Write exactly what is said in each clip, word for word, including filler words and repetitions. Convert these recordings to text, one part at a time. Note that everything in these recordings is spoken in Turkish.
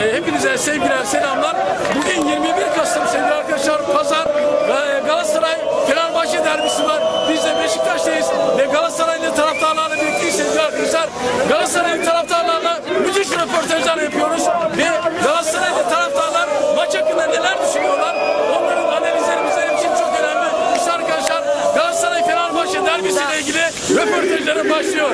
E, hepinize sevgiler, selamlar. Bugün yirmi bir Kasım sevgili arkadaşlar, Pazar. E, Galatasaray Fenerbahçe derbisi var. Biz de Beşiktaş'tayız ve Galatasaraylı taraftarlarla birlikteyiz sevgili arkadaşlar. Galatasaraylı taraftarlarla müthiş röportajlar yapıyoruz ve Galatasaraylı taraftarlar maç hakkında neler düşünüyorlar? Onların analizleri bizim için çok önemli. İşte arkadaşlar, Galatasaray Fenerbahçe derbisiyle ilgili röportajlara başlıyor.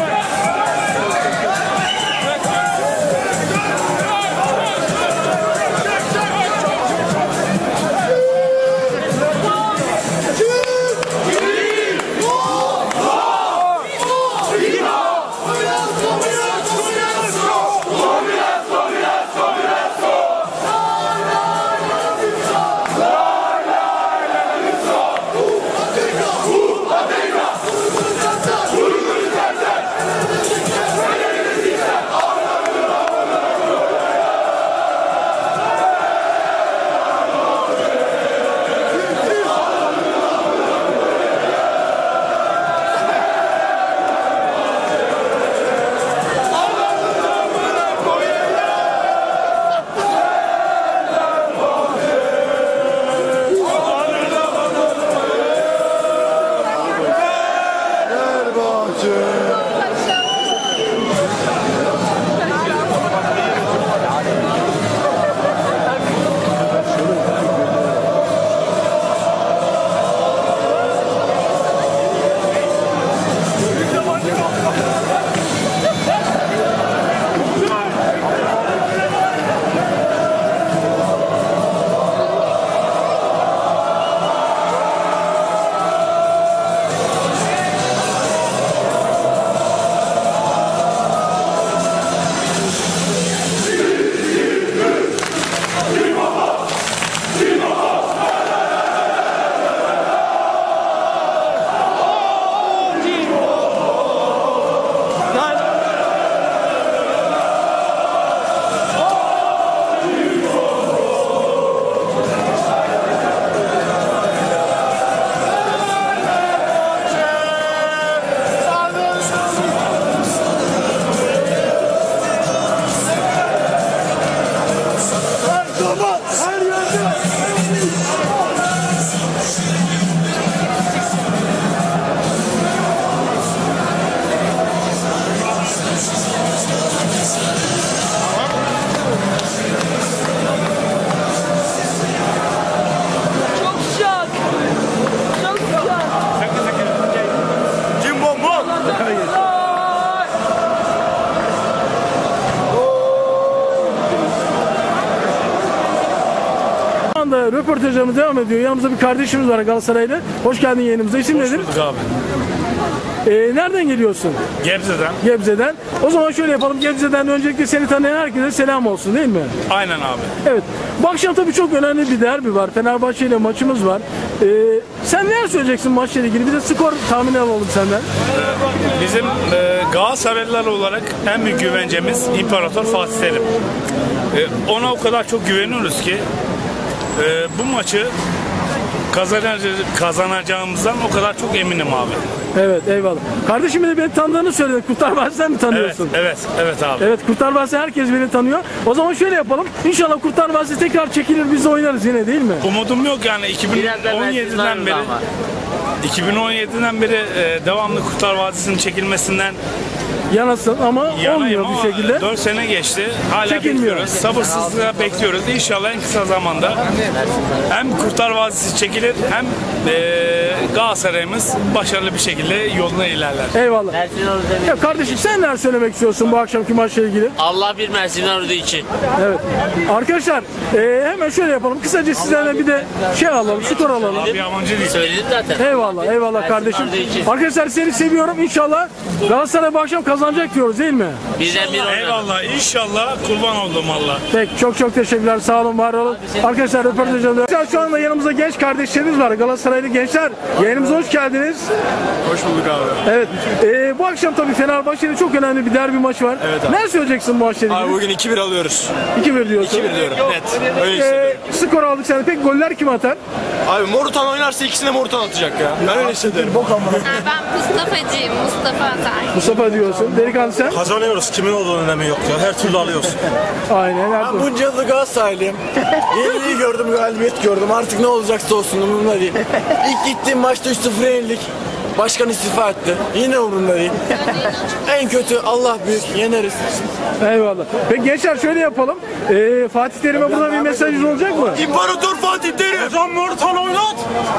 Röportajlarımız devam ediyor. Yanımızda bir kardeşimiz var, Galatasaraylı. Hoş geldin yayınımıza. İsim nedir? Hoş bulduk abi. Ee, nereden geliyorsun? Gebze'den. Gebze'den. O zaman şöyle yapalım. Gebze'den öncelikle seni tanıyan herkese selam olsun, değil mi? Aynen abi. Evet. Bu akşam tabii çok önemli bir derbi var. Fenerbahçe ile maçımız var. Ee, sen neler söyleyeceksin maçla ilgili? Bir de skor tahmini alalım senden. Bizim e, Galatasaraylılar olarak en büyük güvencemiz İmparator Fatih Terim. E, ona o kadar çok güveniyoruz ki e, bu maçı kazanacağımızdan o kadar çok eminim abi. Evet, eyvallah. Kardeşimin de beni tanıdığını söyledin. Kurtlar Vadisi'nden mi tanıyorsun? Evet, evet, evet abi. Evet, Kurtlar Vadisi herkes beni tanıyor. O zaman şöyle yapalım. İnşallah Kurtlar Vadisi tekrar çekilir, biz de oynarız yine, değil mi? Umudum yok yani iki bin on yediden beri. iki bin on yediden beri e, devamlı Kurtlar Vadisi'nin çekilmesinden yanasın ama olmuyor ama bir şekilde. dört sene geçti. Hala bekliyoruz. Sabırsızlıkla bekliyoruz. İnşallah en kısa zamanda hem Kurtlar Vadisi çekilir hem e, Galatasaray'ımız başarılı bir şekilde yoluna ilerler. Eyvallah. Ya kardeşim, sen neler söylemek istiyorsun bu akşamki maçla ilgili? Allah bir Mersin'den olduğu için. Evet. Arkadaşlar e, hemen şöyle yapalım. Kısaca sizlerden bir de şey alalım, skor alalım. Abi yabancı değil. Söyledim zaten. Eyvallah, eyvallah kardeşim. Arkadaşlar seni seviyorum. İnşallah Galatasaray bu akşam kazanacak diyoruz, değil mi? Bizden bir oynadı. Eyvallah. İnşallah kurban oldum Allah. Peki, çok çok teşekkürler. Sağ olun, var olun. Arkadaşlar röportaj alıyoruz. Şu anda yanımızda genç kardeşlerimiz var. Galatasaraylı gençler. Yayınımıza hoş geldiniz. Hoş bulduk abi. Evet. E, bu akşam tabii Fenerbahçe'de çok önemli bir derbi maçı var. Evet abi. Ne söyleyeceksin bu maçla ilgili? Abi bugün iki bir alıyoruz. iki bir diyorsun. iki bir diyorum net. Öyle E, hissediyorum. skor aldık sen. Peki goller kim atar? Abi Morutan oynarsa ikisini de Morutan atacak ya. Ben öyle hissediyorum. Ben Mustafa'cıyım, Mustafa Atar. Mustafa diyorsun. Delikanlı sen? Kazanıyoruz. Kimin olduğunun önemi yok ya. Her türlü alıyoruz. Aynen. her türlü. Bunca yıldır Galatasaraylıyım. Yeniliği gördüm, galibiyet gördüm. Artık ne olacaksa olsun umurumda değil. İlk gittiğim maçta üç sıfır yenildik. Başkan istifa etti. Yine umurumda değil. En kötü Allah büyük, yeneriz. Eyvallah. Peki gençler şöyle yapalım. Ee, Fatih Terim'e buradan bir mesajınız olacak mı? İmparator Fatih Terim. Hocam Morutan oynat.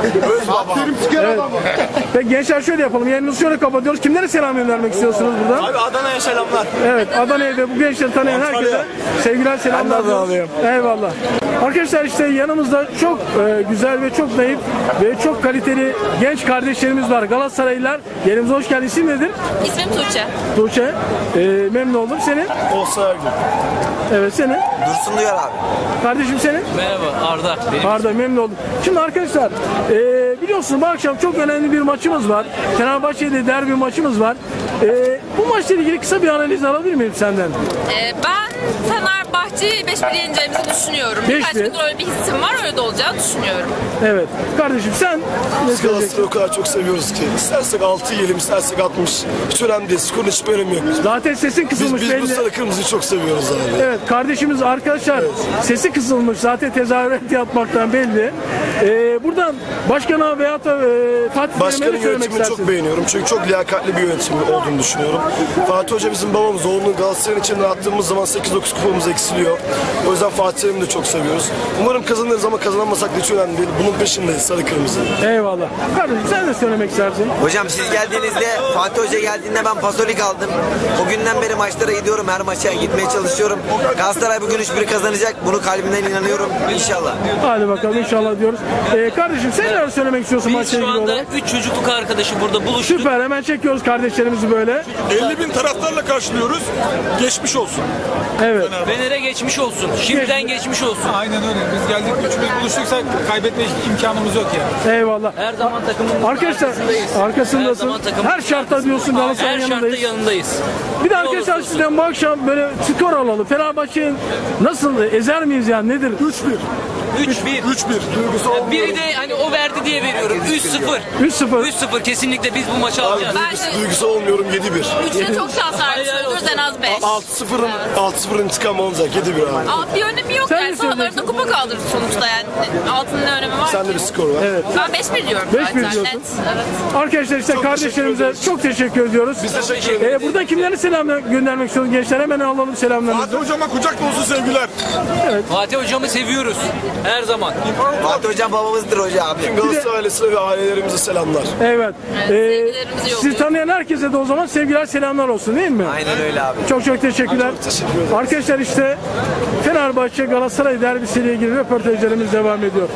Öz baba. Evet. Peki gençler şöyle yapalım. Yayınımızı şöyle kapatıyoruz. Kimlere selam göndermek istiyorsunuz buradan? Abi Adana'ya selamlar. Evet, Adana'ya ve bu gençleri tanıyan herkese sevgiler, selamlar diliyorum. Eyvallah. Arkadaşlar işte yanımızda çok e, güzel ve çok naif ve çok kaliteli genç kardeşlerimiz var. Galatasaraylılar. Yerimize hoş geldin. İsim nedir? İsmim Tuğçe. Tuğçe. E, memnun oldum. Senin? Olsa Ergün. Evet, senin? Dursun Duyar abi. Kardeşim senin? Merhaba Arda. Benim Arda, memnun oldum. Şimdi arkadaşlar e, biliyorsunuz bu akşam çok önemli bir maçımız var. Fenerbahçe'de derbi maçımız var. E, bu maçla ilgili kısa bir analiz alabilir miyim senden? Ee, ben Fenerbahçe'yi beş bir yeneceğimizi düşünüyorum. beş Birkaç bir. gündür öyle bir hissim var, öyle de olacağını düşünüyorum. Evet. Kardeşim sen ne Biz söyleyeceksin? Galatasaray'ı o kadar çok seviyoruz ki. İstersek altı yiyelim, istersek altmış. Hiç önemli değil. Skorun hiçbir önemi yok. Zaten sesin Biz, kısılmış biz bu belli. sarı kırmızıyı çok seviyoruz abi. Evet, kardeşimiz arkadaşlar sesi kısılmış, zaten tezahürat yapmaktan belli. Ee, buradan başkana veyahut da e, Fatih Terim'e Başkanın ne söylemek yönetimini istersin? çok beğeniyorum. Çünkü çok liyakatli bir yönetim olduğunu düşünüyorum. Fatih Hoca bizim babamız. Oğlunu Galatasaray'ın içinde attığımız zaman sekiz dokuz kupamız eksiliyor. O yüzden Fatih Terim'i de çok seviyoruz. Umarım kazanırız ama kazanamasak da hiç önemli değil. Bunun peşindeyiz sarı kırmızı. Eyvallah. Kardeşim sen de söylemek istersin. Hocam siz geldiğinizde, Fatih Hoca geldiğinde ben pasolik aldım. O günden beri maçlara gidiyorum, her maça gitmeye çalışıyorum. Galatasaray bugün üç bir kazanacak. Bunu kalbimden inanıyorum. İnşallah. Hadi bakalım inşallah diyoruz. Ee, kardeşim sen neler söylemek istiyorsun Biz maçla şu ilgili anda olarak? üç çocukluk arkadaşı burada buluştuk. Süper, hemen çekiyoruz kardeşlerimizi böyle. elli bin taraftarla karşılıyoruz. Geçmiş olsun. Evet. Fener'e geçmiş olsun. Şimdiden geçmiş olsun. Aynen öyle. Biz geldik üçümüz buluştuksa kaybetme imkanımız yok ya. Eyvallah. Her zaman takımımızın Arkadaşlar arkasındayız. Her arkasındasın. zaman takımımızın Her şartta diyorsun Galatasaray'ın Her şartta yanındayız. yanındayız. Bir de Ne arkadaşlar olursa olsun. sizden bu akşam böyle skor alalım. Fenerbahçe'nin nasıl ezer miyiz yani nedir? üç bir. üç bir. üç bir. Duygusu olmuyor. Biri de hani o verdi diye veriyorum. üç sıfır. üç sıfır. üç sıfır kesinlikle biz bu maçı alacağız. Bence Duygusu olmuyorum yedi bir. üçte çok şans vermiş oluruz, en az beş. altı sıfırın altı sıfırın intikamı olacak yedi bir abi. Aa, bir önemi yok Sen yani. ne Sahalarında söylüyorsun? kupa kaldırır sonuçta yani. Altının ne önemi var Sende ki? bir skor var. Evet. Ben beş bir diyorum beş bir zaten. diyorsun. Net. Evet. Arkadaşlar işte kardeşlerimize çok teşekkür ediyoruz. Biz teşekkür ederiz. Ee, burada kimlere selam göndermek istiyoruz gençler? Hemen alalım selamlarınızı. Fatih hocama kucak dolusu sevgiler. Fatih hocamı seviyoruz. Her zaman. Fatih Hocam babamızdır hoca abi. Tüm Galatasaray ailesine ve ailelerimize selamlar. Evet. Ee, sevgilerimizi sizi yolluyoruz. tanıyan herkese de o zaman sevgiler selamlar olsun değil mi? Aynen öyle abi. Çok çok teşekkürler. Çok teşekkür ederim. Arkadaşlar işte Fenerbahçe Galatasaray derbisiyle ilgili röportajlarımız devam ediyor.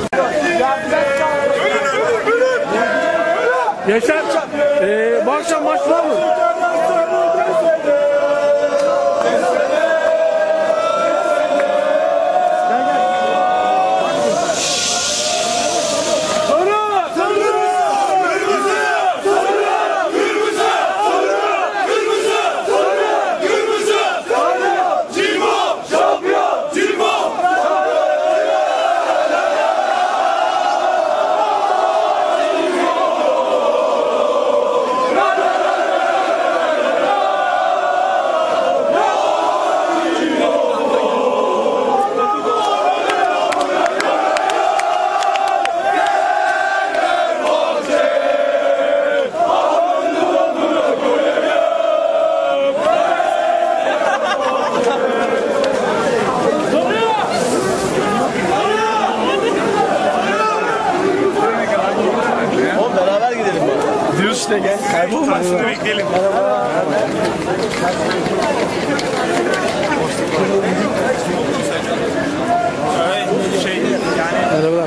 Gençler ee, bu akşam maç var mı? İşte gel. Kaybolmasını bekleyelim. Şey, yani Merhabalar.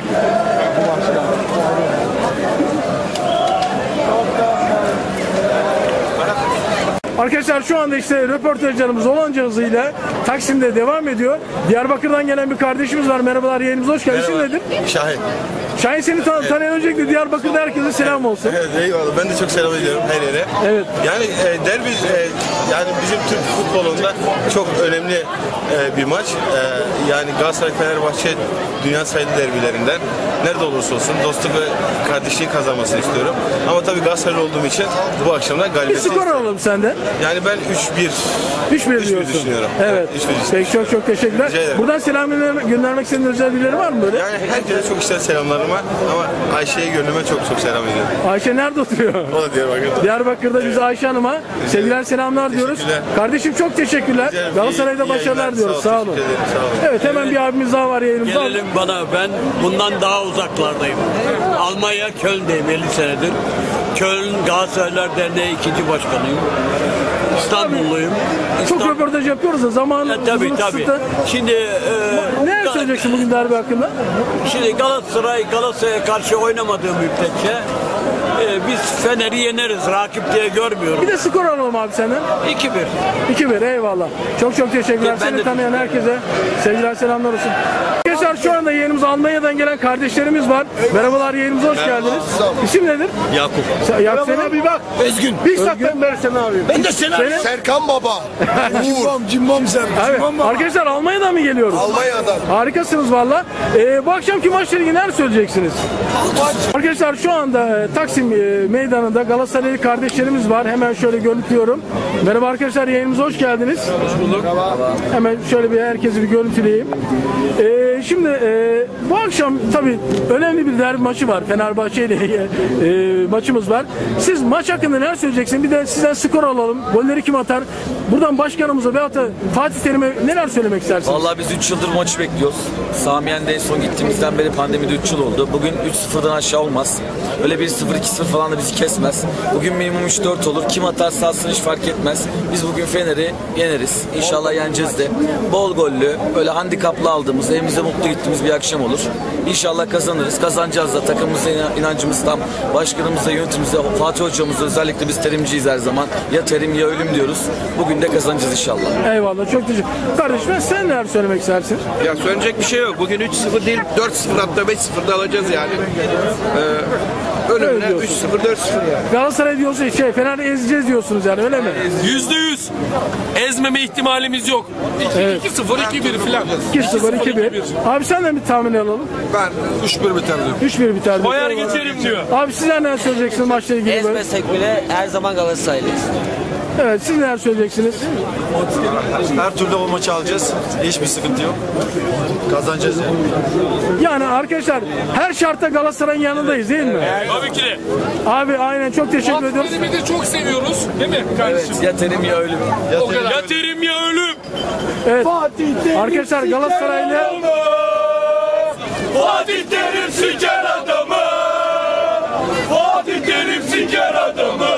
Arkadaşlar şu anda işte röportajlarımız olanca hızıyla Taksim'de devam ediyor. Diyarbakır'dan gelen bir kardeşimiz var. Merhabalar, yayınımıza hoş geldin. İsim nedir? Şahin. Şahin, seni tan tanıyan öncelikle Diyarbakır'da herkese selam olsun. Evet, eyvallah. Ben de çok selam ediyorum her yere. Evet. Yani e, derbi e, yani bizim Türk futbolunda çok önemli e, bir maç. E, yani Galatasaray Fenerbahçe dünya sayılı derbilerinden. nerede olursa olsun dostluk ve kardeşliği kazanmasını istiyorum. Ama tabii Galatasaraylı olduğum için bu akşam da Bir galibiyeti skor istiyorum. alalım senden. Yani ben üç bir üç bir diyorsun. düşünüyorum. Evet. üç bir Peki çok çok teşekkürler. Rica ederim. Buradan selam göndermek, göndermek istediğin özel birileri var mı böyle? Yani herkese çok içten selamlarım var ama Ayşe'ye gönlüme çok çok selam ediyorum. Ayşe nerede oturuyor? O da Diyarbakır'da. Diyarbakır'da biz Ayşe Hanım'a sevgiler selamlar diyoruz. Teşekkürler. Kardeşim çok teşekkürler. Rica ederim. Galatasaray'da İyi- iyi başarılar yayınlar. diyoruz. Sağ ol, Sağ olun. teşekkür ederim, sağ olun. Evet hemen bir abimiz daha var yayınımızda. Gelelim bana, ben bundan daha uzaklardayım. Almanya, Köln'deyim elli senedir. Köln Galatasaraylar Derneği ikinci başkanıyım. İstanbulluyum. Çok İstanbul... röportaj yapıyoruz da zaman E, tabii tabii. kısıtlı. Şimdi e, Neler Gal- söyleyeceksin bugün derbi hakkında? Şimdi Galatasaray Galatasaray'a karşı oynamadığı müddetçe e, biz Fener'i yeneriz. Rakip diye görmüyorum. Bir de skor alalım abi senden. iki bir. iki bir eyvallah. Çok çok teşekkürler. Ben Seni de tanıyan herkese sevgiler selamlar olsun. Arkadaşlar şu anda yayınımıza Almanya'dan gelen kardeşlerimiz var. Merhabalar, yayınımıza hoş geldiniz. İsim nedir? Yakup. Sa- Yakup senin? Abi bak. Özgün. Bir sakın versen abi. Ben de seni Senin? Serkan Baba. Uğur. Cimbom sen. Evet. Arkadaşlar Almanya'dan mı geliyoruz? Almanya'dan. Harikasınız valla. Ee, bu akşamki maçla ilgili neler söyleyeceksiniz? Arkadaşlar şu anda e, Taksim e, meydanında Galatasaraylı kardeşlerimiz var. Hemen şöyle görüntülüyorum. Merhaba arkadaşlar, yayınımıza hoş geldiniz. Hoş bulduk. Hemen şöyle bir herkesi bir görüntüleyeyim. Ee, şimdi e, bu akşam tabii önemli bir derbi maçı var. Fenerbahçe ile e, maçımız var. Siz maç hakkında neler söyleyeceksiniz? Bir de sizden skor alalım. Golleri kim atar? Buradan başkanımıza veyahut da Fatih Terim'e neler söylemek istersiniz? Vallahi biz üç yıldır maçı bekliyoruz. Samiyen'de en son gittiğimizden beri pandemide üç yıl oldu. Bugün üç sıfırdan aşağı olmaz. Öyle bir sıfır iki sıfır falan da bizi kesmez. Bugün minimum üç dört olur. Kim atarsa atsın hiç fark etmez. Biz bugün Fener'i yeneriz. İnşallah yeneceğiz de. Bol gollü, böyle handikaplı aldığımız, evimize mutlu gittiğimiz bir akşam olur. İnşallah kazanırız. Kazanacağız da, takımımıza inancımız tam. Başkanımıza, yönetimimize, Fatih hocamıza, özellikle biz terimciyiz her zaman. Ya terim ya ölüm diyoruz. Bugün de kazanacağız inşallah. Eyvallah, çok teşekkür. Kardeşim sen neler söylemek istersin? Ya söyleyecek bir şey yok. Bugün üç sıfır değil dört sıfır, hatta beş sıfır da alacağız yani. Ee, ölümüne üç sıfır dört sıfır yani. Galatasaray diyorsa şey, Fener'i ezeceğiz diyorsunuz yani, öyle mi? Yüzde yüz. Ezmeme ihtimalimiz yok. iki sıfır iki bir falan. iki sıfır iki bir. Abi senden bir tahmin alalım. Ben üç bir biter diyorum. üç bir biter. Koyar geçerim diyor. Abi sizler neler söyleyeceksiniz maçla ilgili? böyle? Ezmesek bile her zaman Galatasaraylıyız. Evet, siz neler söyleyeceksiniz? Her türlü o maçı alacağız. Hiçbir sıkıntı yok. Kazanacağız yani. Yani arkadaşlar her şartta Galatasaray'ın yanındayız değil mi? Tabii ki de. Abi aynen, çok teşekkür ediyoruz. Fatih de çok seviyoruz. Değil mi kardeşim? Ya terim ya ölüm. O kadar. Ya terim ya ölüm. Evet. Arkadaşlar Galatasaraylı Fatih Terim siker adamı. Fatih Terim siker adamı.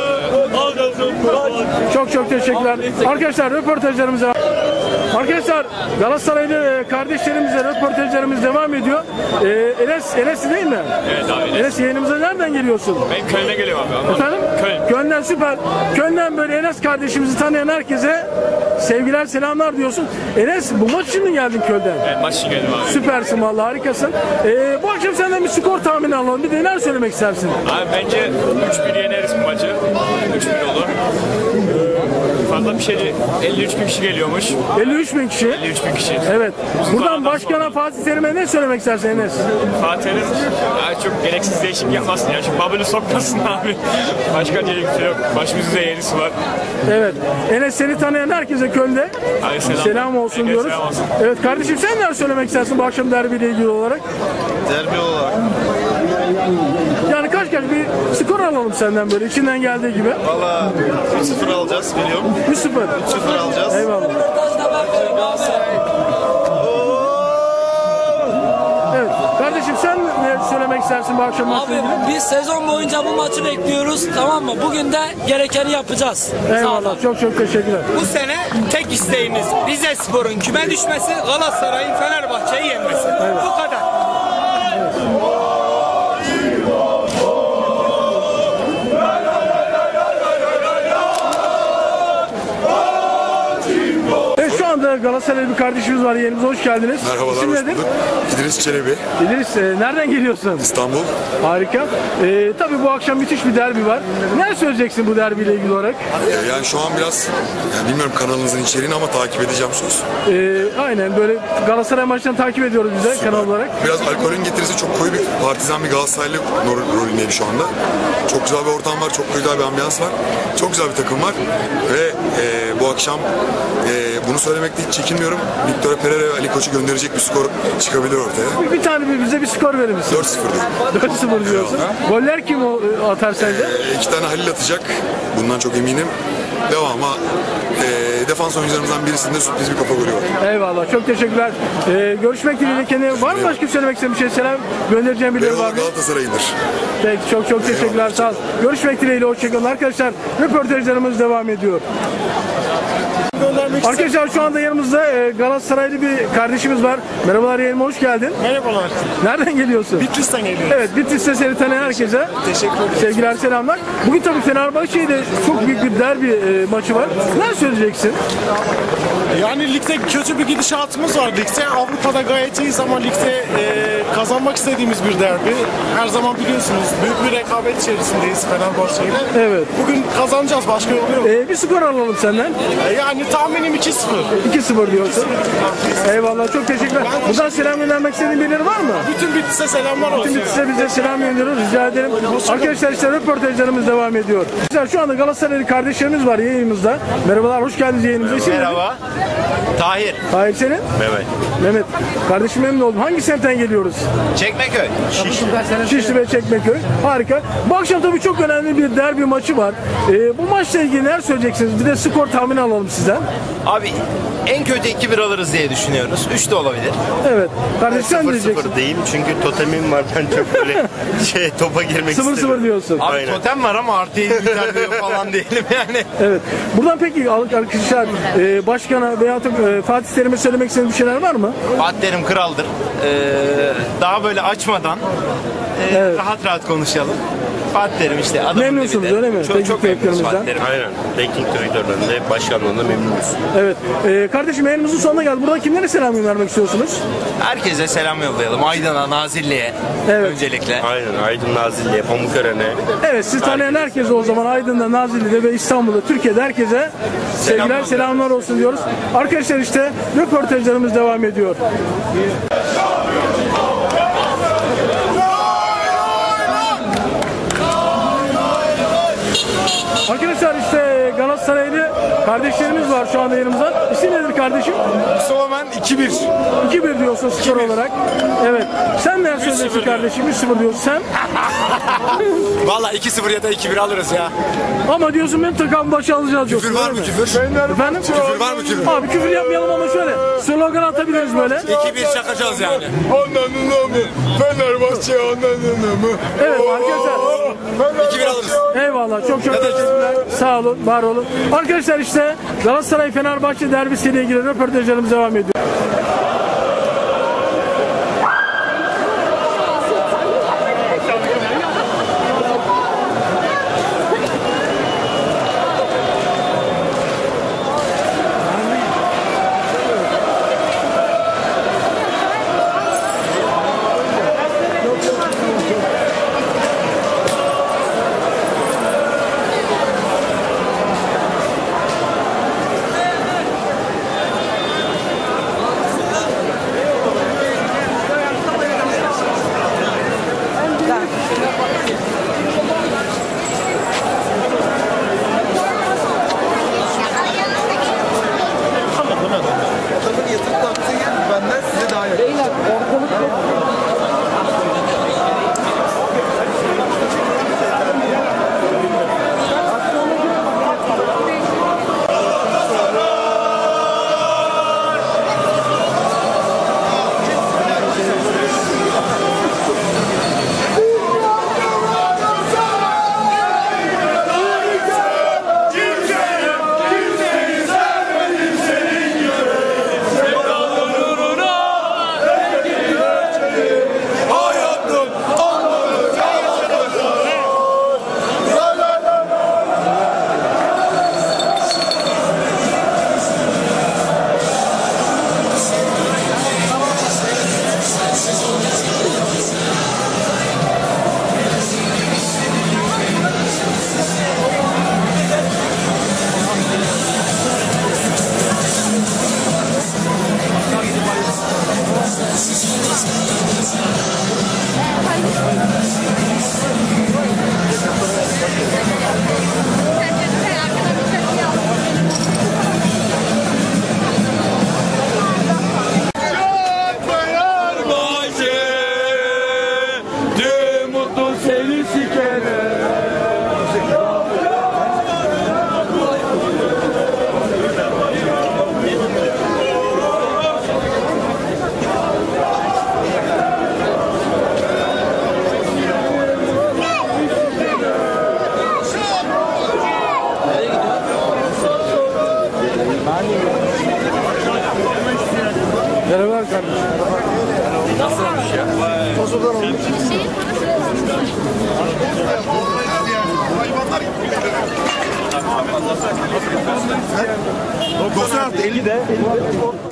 çok çok teşekkürler. Arkadaşlar röportajlarımıza Arkadaşlar Galatasaraylı kardeşlerimizle röportajlarımız devam ediyor. Ee, Enes, Enes değil mi? Evet abi. Enes, yayınımıza nereden geliyorsun? Ben Köln'e geliyorum abi. Efendim? Köln. Köln'den süper. Köln'den böyle Enes kardeşimizi tanıyan herkese sevgiler selamlar diyorsun. Enes, bu maç için mi geldin Köln'den? Evet, maç için geldim abi. Süpersin vallahi, harikasın. Ee, bu akşam senden bir skor tahmini alalım. Bir de neler söylemek istersin? Abi bence üç bir yeneriz bu maçı. üç bir olur. Fazla bir şey değil. elli üç bin kişi geliyormuş. elli üç bin kişi. elli üç bin kişi. Evet. Uzun Buradan zamandan başkana sonra. Fatih Terim'e ne söylemek istersin Enes? Fatih'in ya çok gereksiz değişik yapmasın ya. Şu babını sokmasın abi. Başka diyecek bir şey yok. Başımızda yenisi var. Evet. Enes, seni tanıyan herkese Köln'de Hayır, selam. selam olsun Herkese diyoruz. selam olsun. Evet kardeşim, sen neler söylemek istersin bu akşam derbiyle ilgili olarak? Derbi olarak. Yani kaç kaç bir skor alalım senden böyle içinden geldiği gibi. Valla üç sıfır alacağız biliyorum. üç sıfır. üç sıfır alacağız. Eyvallah. Evet. Kardeşim sen ne söylemek istersin bu akşam maçla ilgili? Biz sezon boyunca bu maçı bekliyoruz, tamam mı? Bugün de gerekeni yapacağız. Eyvallah. Çok çok teşekkürler. Bu sene tek isteğimiz Rizespor'un küme düşmesi, Galatasaray'ın Fenerbahçe'yi yenmesi. Bu kadar. Ve şu anda yanımızda Galatasaraylı bir kardeşimiz var. Yerimize hoş geldiniz. Merhabalar, İsim hoş nedir? bulduk. İdris Çelebi. İdris, e, nereden geliyorsun? İstanbul. Harika. E, tabii bu akşam müthiş bir derbi var. Ne söyleyeceksin bu derbiyle ilgili olarak? Ee, yani şu an biraz, yani bilmiyorum kanalınızın içeriğini ama takip edeceğim söz. E, aynen böyle Galatasaray maçlarını takip ediyoruz biz de Süper. kanal olarak. Biraz alkolün getirisi çok koyu bir partizan bir Galatasaraylı rol- rolündeyim şu anda. Çok güzel bir ortam var, çok güzel bir ambiyans var. Çok güzel bir takım var. Ve e, bu akşam e, bunu söylemekte hiç çekinmiyorum. Victor Pereira ve Ali Koç'u gönderecek bir skor çıkabilir ortaya. Bir, bir tane bir, bize bir skor verir misin? dört sıfır diyorum. dört sıfır diyorsun. Goller kim o, e, atar sence? E, iki tane Halil atacak. Bundan çok eminim. Devamı e, defans oyuncularımızdan birisinde sürpriz bir kafa golü var. Eyvallah. Çok teşekkürler. E, görüşmek dileğiyle kendine. Var mı başka söylemek istediğin bir şey? Selam göndereceğim birileri var Eyvallah, mı? Galatasaray'ındır. Peki, çok çok teşekkürler. Sağ ol. Görüşmek dileğiyle. Hoşçakalın. Arkadaşlar röportajlarımız devam ediyor. Arkadaşlar şu anda yanımızda e, Galatasaraylı bir kardeşimiz var. Merhabalar, yayınıma hoş geldin. Merhabalar. Nereden geliyorsun? Bitlis'ten geliyorum. Evet, Bitlis'te seni tanıyan herkese teşekkür ederim. Sevgiler, selamlar. Bugün tabii Fenerbahçe'yle çok büyük bir derbi e, maçı var. Ne söyleyeceksin? Yani ligde kötü bir gidişatımız var ligde. Avrupa'da gayet iyiyiz ama ligde e, kazanmak istediğimiz bir derbi. Her zaman biliyorsunuz büyük bir rekabet içerisindeyiz Fenerbahçe ile. Evet. Bugün kazanacağız, başka yolu yok. E, bir skor alalım senden. E, yani tahminim iki sıfır. iki sıfır diyorsun. Eyvallah, çok teşekkürler. Buradan selam göndermek istediğin birileri var mı? Bütün Bitlis'e selamlar olsun. Bütün Bitlis'e bize selam gönderiyoruz. Rica ederim. Arkadaşlar işte röportajlarımız devam ediyor. Şu anda Galatasaraylı kardeşlerimiz var yayınımızda. Merhabalar, hoş geldiniz yayınımıza. İsim nedir? Merhaba. Tahir. Tahir senin? Mehmet. Mehmet. Kardeşim memnun oldum. Hangi semtten geliyoruz? Çekmeköy. Şişli ve Çekmeköy. Harika. Bu akşam tabii çok önemli bir derbi maçı var. Ee, bu maçla ilgili neler söyleyeceksiniz? Bir de skor tahmini alalım sizden. Abi en kötü iki bir alırız diye düşünüyoruz. üç de olabilir. Evet. Kardeş sen diyeceksin. sıfır sıfır diyeyim çünkü totemim var. Ben çok böyle şey topa girmek sıfır istemiyorum. sıfır diyorsun. Abi aynen. Totem var ama artı yedi diyor falan diyelim yani. Evet. Buradan peki arkadaşlar e, başkana veya e, Fatih Terim'e söylemek istediğiniz bir şeyler var mı? Fatih Terim kraldır. Ee, daha böyle açmadan e, Evet. rahat rahat konuşalım. Fatih Terim işte adamın Memnunsunuz dibidir. öyle mi? Çok, çok memnunuz Fatih Terim. Aynen. Teknik direktörden de başkanlığından memnunuz. Evet. Ee, kardeşim yayınımızın sonuna geldi. Burada kimlere selam göndermek istiyorsunuz? Herkese selam yollayalım. Aydın'a, Nazilli'ye Evet. öncelikle. Aynen. Aydın Nazilli'ye, Pamukören'e. Evet, siz tanıyan herkese o zaman Aydın'da, Nazilli'de ve İstanbul'da, Türkiye'de herkese sevgiler, selamlar olsun diyoruz. Arkadaşlar işte röportajlarımız devam ediyor. Arkadaşlar işte Galatasaraylı kardeşlerimiz var şu anda yanımızda. İsim nedir kardeşim? Mustafa ben iki bir. iki bir diyorsun skor olarak. Evet. Sen ne söylüyorsun kardeşim? üç sıfır diyorsun sen. Valla iki sıfır ya da iki bir alırız ya. Ama diyorsun ben takım başı alacağız diyorsun. Küfür var mı küfür? Efendim? Küfür var mı küfür? Abi küfür yapmayalım ama şöyle slogan atabiliriz böyle. iki bir çakacağız yani. Ananına mı? Fenerbahçe ananına mı? Evet arkadaşlar. iki bir alırız. Eyvallah, çok çok teşekkürler. Sağ olun, var olun. Arkadaşlar işte Galatasaray Fenerbahçe derbisiyle ilgili röportajlarımız devam ediyor. sponsordan alalım. doksan artı elli de